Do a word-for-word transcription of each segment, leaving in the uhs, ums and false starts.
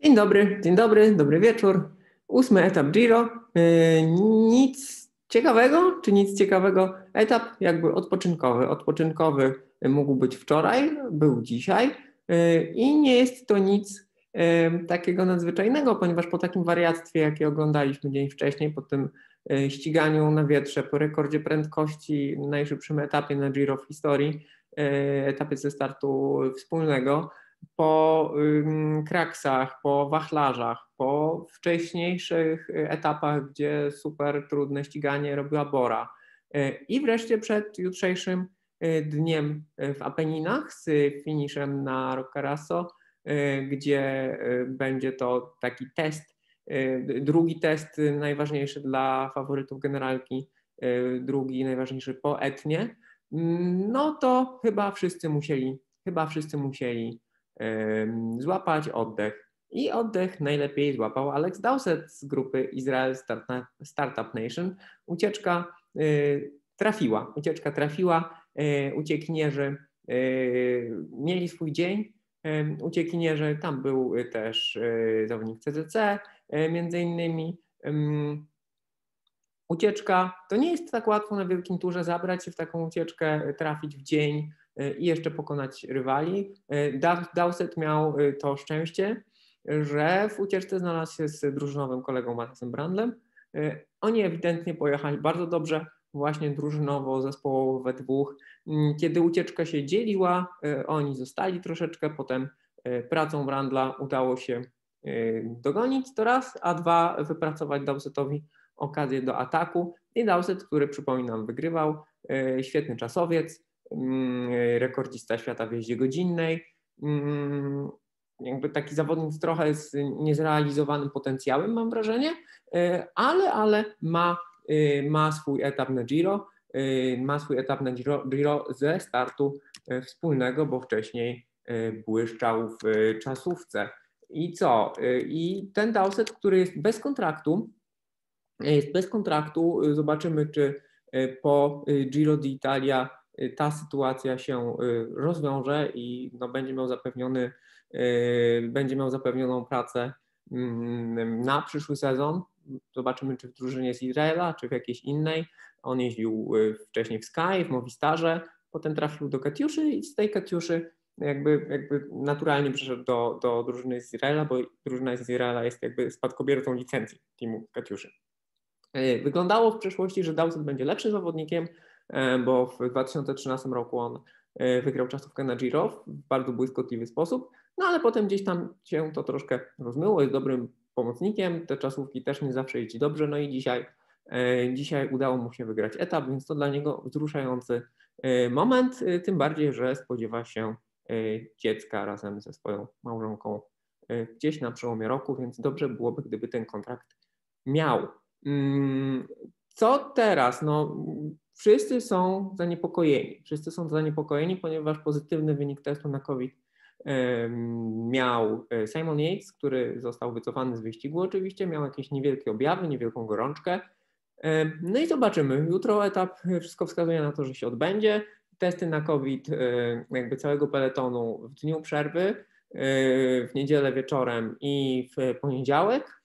Dzień dobry, dzień dobry, dobry wieczór. Ósmy etap Giro. Yy, nic ciekawego, czy nic ciekawego? Etap jakby odpoczynkowy. Odpoczynkowy mógł być wczoraj, był dzisiaj yy, i nie jest to nic yy, takiego nadzwyczajnego, ponieważ po takim wariactwie, jakie oglądaliśmy dzień wcześniej, po tym yy, ściganiu na wietrze, po rekordzie prędkości, najszybszym etapie na Giro w historii, yy, etapie ze startu wspólnego, po ym, kraksach, po wachlarzach, po wcześniejszych etapach, gdzie super trudne ściganie robiła Bora. I wreszcie przed jutrzejszym dniem w Apeninach z finiszem na Roccaraso, gdzie będzie to taki test, drugi test najważniejszy dla faworytów generalki, drugi najważniejszy po Etnie. No to chyba wszyscy musieli, chyba wszyscy musieli złapać oddech. I oddech najlepiej złapał Alex Dowsett z grupy Israel Startup Nation. Ucieczka trafiła, ucieczka trafiła, uciekinierzy mieli swój dzień, uciekinierzy, tam był też zawodnik C C C między innymi. Ucieczka, to nie jest tak łatwo na wielkim turze zabrać się w taką ucieczkę, trafić w dzień i jeszcze pokonać rywali. Dowsett miał to szczęście, że w ucieczce znalazł się z drużynowym kolegą Matthijsem Brandlem. Oni ewidentnie pojechali bardzo dobrze, właśnie drużynowo, zespołowo we dwóch. Kiedy ucieczka się dzieliła, oni zostali troszeczkę, potem pracą Brandla udało się dogonić to raz, a dwa wypracować Dowsettowi okazję do ataku. I Dowsett, który przypominam wygrywał, świetny czasowiec, rekordzista świata w jeździe godzinnej, jakby taki zawodnik trochę z niezrealizowanym potencjałem, mam wrażenie, ale, ale ma, ma swój etap na Giro, ma swój etap na Giro, Giro ze startu wspólnego, bo wcześniej błyszczał w czasówce. I co? I ten Dowsett, który jest bez kontraktu, jest bez kontraktu, zobaczymy, czy po Giro d'Italia ta sytuacja się rozwiąże i no, będzie miał zapewniony, będzie miał zapewnioną pracę na przyszły sezon. Zobaczymy, czy w drużynie z Izraela, czy w jakiejś innej. On jeździł wcześniej w Sky, w Movistarze, potem trafił do Katiuszy i z tej Katiuszy jakby, jakby naturalnie przeszedł do, do drużyny z Izraela, bo drużyna z Izraela jest jakby spadkobiercą licencji teamu Katiuszy. Wyglądało w przeszłości, że Dowsett będzie lepszym zawodnikiem, bo w dwa tysiące trzynastym roku on wygrał czasówkę na Giro w bardzo błyskotliwy sposób, no ale potem gdzieś tam się to troszkę rozmyło, jest dobrym pomocnikiem, te czasówki też nie zawsze idzie dobrze, no i dzisiaj, dzisiaj udało mu się wygrać etap, więc to dla niego wzruszający moment, tym bardziej, że spodziewa się dziecka razem ze swoją małżonką gdzieś na przełomie roku, więc dobrze byłoby, gdyby ten kontrakt miał. Co teraz? No, wszyscy są zaniepokojeni. Wszyscy są zaniepokojeni, ponieważ pozytywny wynik testu na COVID miał Simon Yates, który został wycofany z wyścigu oczywiście, miał jakieś niewielkie objawy, niewielką gorączkę. No i zobaczymy. Jutro etap, wszystko wskazuje na to, że się odbędzie. Testy na COVID jakby całego peletonu w dniu przerwy, w niedzielę wieczorem i w poniedziałek.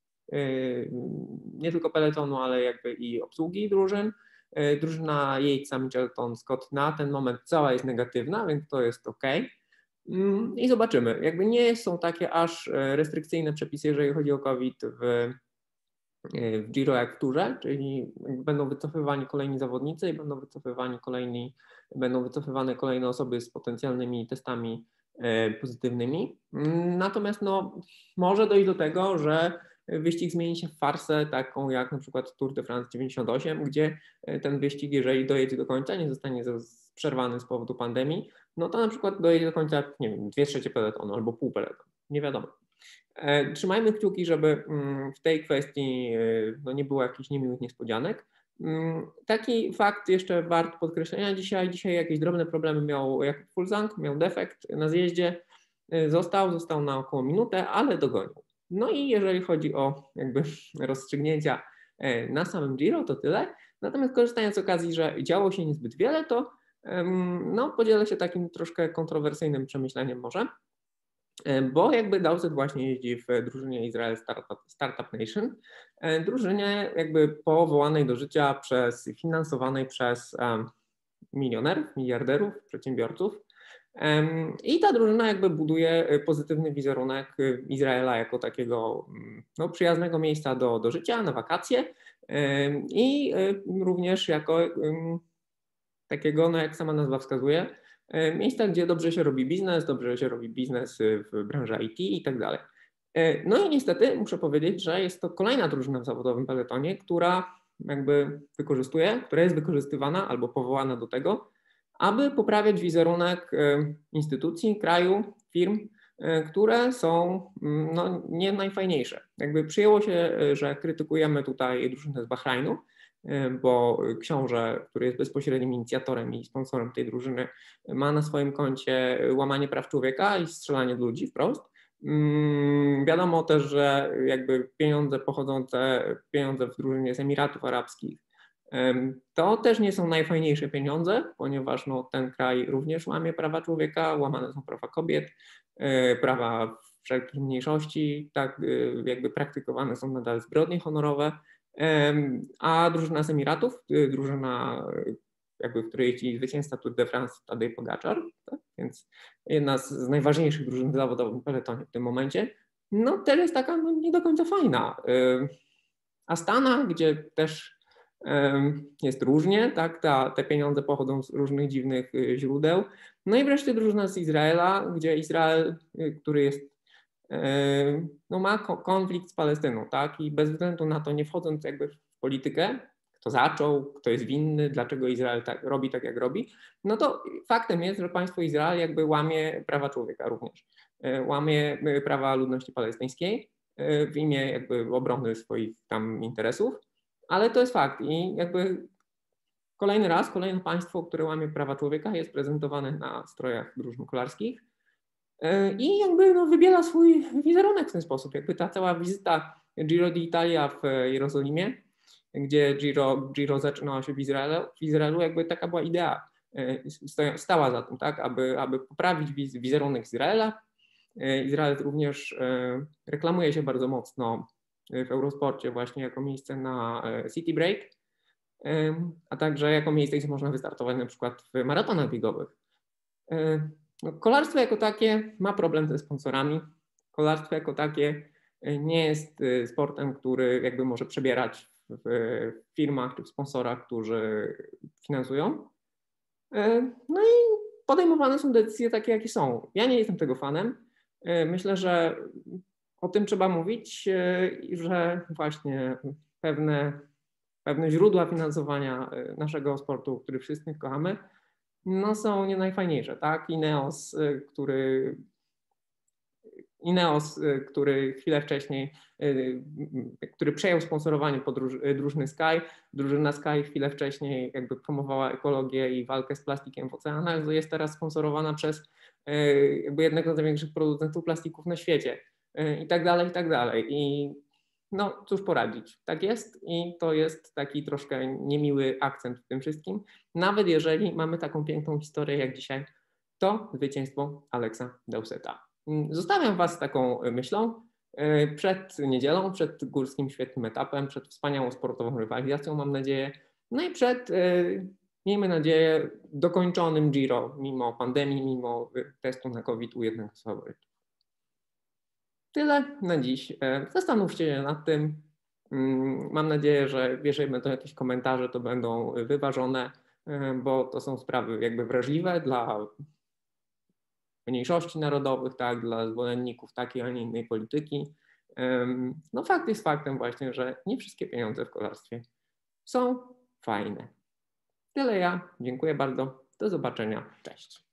Nie tylko peletonu, ale jakby i obsługi drużyn. Drużyna Yatesa, Mitchelton, Scott na ten moment cała jest negatywna, więc to jest ok. I zobaczymy. Jakby nie są takie aż restrykcyjne przepisy, jeżeli chodzi o COVID w, w Giro jak w Turze, czyli będą wycofywani kolejni zawodnicy i będą wycofywani kolejni, będą wycofywane kolejne osoby z potencjalnymi testami pozytywnymi. Natomiast no, może dojść do tego, że wyścig zmieni się w farsę taką jak na przykład Tour de France dziewięćdziesiąt osiem, gdzie ten wyścig, jeżeli dojedzie do końca, nie zostanie przerwany z powodu pandemii, no to na przykład dojedzie do końca, nie wiem, dwie trzecie peletonu albo pół peletonu, nie wiadomo. Trzymajmy kciuki, żeby w tej kwestii no, nie było jakichś niemiłych niespodzianek. Taki fakt jeszcze wart podkreślenia dzisiaj, dzisiaj jakieś drobne problemy miał Jakub Fuglsang, miał defekt na zjeździe, został, został na około minutę, ale dogonił. No i jeżeli chodzi o jakby rozstrzygnięcia na samym Giro, to tyle. Natomiast korzystając z okazji, że działo się niezbyt wiele, to no, podzielę się takim troszkę kontrowersyjnym przemyśleniem może. bo jakby Dowsett właśnie jeździ w drużynie Israel Startup, Startup Nation, drużynie jakby powołanej do życia przez, finansowanej przez um, milionerów, miliarderów, przedsiębiorców. Um, I ta drużyna jakby buduje pozytywny wizerunek Izraela jako takiego no, przyjaznego miejsca do, do życia, na wakacje um, i um, również jako um, takiego, no jak sama nazwa wskazuje, miejsca, gdzie dobrze się robi biznes, dobrze się robi biznes w branży I T i tak dalej. No i niestety muszę powiedzieć, że jest to kolejna drużyna w zawodowym peletonie, która jakby wykorzystuje, która jest wykorzystywana albo powołana do tego, aby poprawiać wizerunek instytucji, kraju, firm, które są no, nie najfajniejsze. Jakby przyjęło się, że krytykujemy tutaj drużynę z Bahrajnu, bo książę, który jest bezpośrednim inicjatorem i sponsorem tej drużyny, ma na swoim koncie łamanie praw człowieka i strzelanie do ludzi wprost. Wiadomo też, że jakby pieniądze pochodzące, pieniądze w drużynie z Emiratów Arabskich, to też nie są najfajniejsze pieniądze, ponieważ no, ten kraj również łamie prawa człowieka, łamane są prawa kobiet, prawa wszelkich mniejszości, tak jakby praktykowane są nadal zbrodnie honorowe. A drużyna z Emiratów, drużyna, jakby, w której jeździ zwycięzca Tour de France Tadej Pogačar, tak? Więc jedna z, z najważniejszych drużyn zawodowych w peletonie w tym momencie, no też jest taka no, nie do końca fajna. Astana, gdzie też jest różnie, tak? Ta, te pieniądze pochodzą z różnych dziwnych źródeł. No i wreszcie drużyna z Izraela, gdzie Izrael, który jest no ma konflikt z Palestyną, tak? I bez względu na to, nie wchodząc jakby w politykę, kto zaczął, kto jest winny, dlaczego Izrael tak, robi tak, jak robi, no to faktem jest, że państwo Izrael jakby łamie prawa człowieka również. Łamie prawa ludności palestyńskiej w imię jakby obrony swoich tam interesów, ale to jest fakt i jakby kolejny raz, kolejne państwo, które łamie prawa człowieka, jest prezentowane na strojach drużyn kolarskich i jakby no, wybiela swój wizerunek w ten sposób. Jakby ta cała wizyta Giro d'Italia w Jerozolimie, gdzie Giro, Giro zaczynała się w Izraelu, w Izraelu, jakby taka była idea, stała za tym, tak, aby, aby poprawić wizerunek Izraela. Izrael również reklamuje się bardzo mocno w Eurosporcie właśnie jako miejsce na city break, a także jako miejsce, gdzie można wystartować na przykład w maratonach biegowych. No, kolarstwo jako takie ma problem ze sponsorami. Kolarstwo jako takie nie jest sportem, który jakby może przebierać w firmach czy w sponsorach, którzy finansują. No i podejmowane są decyzje takie, jakie są. Ja nie jestem tego fanem. Myślę, że o tym trzeba mówić i że właśnie pewne, pewne źródła finansowania naszego sportu, który wszyscy kochamy, no są nie najfajniejsze, tak? Ineos, który Ineos, który chwilę wcześniej, który przejął sponsorowanie drużyny Sky, drużyna Sky chwilę wcześniej jakby promowała ekologię i walkę z plastikiem w oceanach, jest teraz sponsorowana przez jakby jednego z największych producentów plastików na świecie i tak dalej, i tak dalej. I no cóż poradzić, tak jest i to jest taki troszkę niemiły akcent w tym wszystkim, nawet jeżeli mamy taką piękną historię jak dzisiaj, to zwycięstwo Alexa Dowsetta. Zostawiam Was z taką myślą przed niedzielą, przed górskim świetnym etapem, przed wspaniałą sportową rywalizacją, mam nadzieję, no i przed, miejmy nadzieję, dokończonym Giro, mimo pandemii, mimo testu na COVID u jednego z faworytów. Tyle na dziś. Zastanówcie się nad tym. Mam nadzieję, że jeżeli będą jakieś komentarze, to będą wyważone, bo to są sprawy jakby wrażliwe dla mniejszości narodowych, tak, dla zwolenników takiej, a nie innej polityki. No fakt jest faktem właśnie, że nie wszystkie pieniądze w kolarstwie są fajne. Tyle ja. Dziękuję bardzo. Do zobaczenia. Cześć.